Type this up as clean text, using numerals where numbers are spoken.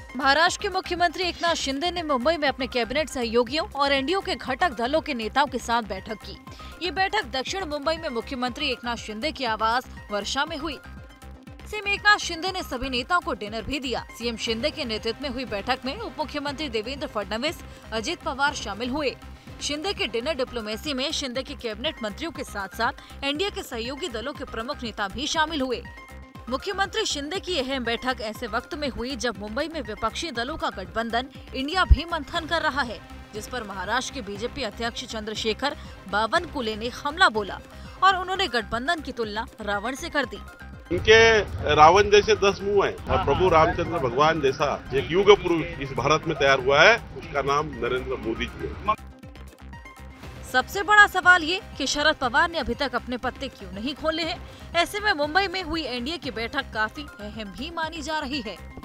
महाराष्ट्र के मुख्यमंत्री एकनाथ शिंदे ने मुंबई में अपने कैबिनेट सहयोगियों और एनडीए के घटक दलों के नेताओं के साथ बैठक की। ये बैठक दक्षिण मुंबई में मुख्यमंत्री एकनाथ शिंदे के आवास वर्षा में हुई। सीएम एकनाथ शिंदे ने सभी नेताओं को डिनर भी दिया। सीएम शिंदे के नेतृत्व में हुई बैठक में उप मुख्यमंत्री देवेंद्र फडणवीस, अजित पवार शामिल हुए। शिंदे के डिनर डिप्लोमेसी में शिंदे के कैबिनेट मंत्रियों के साथ साथ एनडीए के सहयोगी दलों के प्रमुख नेता भी शामिल हुए। मुख्यमंत्री शिंदे की अहम बैठक ऐसे वक्त में हुई जब मुंबई में विपक्षी दलों का गठबंधन इंडिया भी मंथन कर रहा है, जिस पर महाराष्ट्र के बीजेपी अध्यक्ष चंद्रशेखर बावनकुले ने हमला बोला और उन्होंने गठबंधन की तुलना रावण से कर दी। इनके रावण जैसे 10 मुंह हैं और प्रभु रामचंद्र भगवान जैसा एक युग पुरुष इस भारत में तैयार हुआ है, उसका नाम नरेंद्र मोदी जी है। सबसे बड़ा सवाल ये कि शरद पवार ने अभी तक अपने पत्ते क्यों नहीं खोले हैं। ऐसे में मुंबई में हुई एनडीए की बैठक काफी अहम भी मानी जा रही है।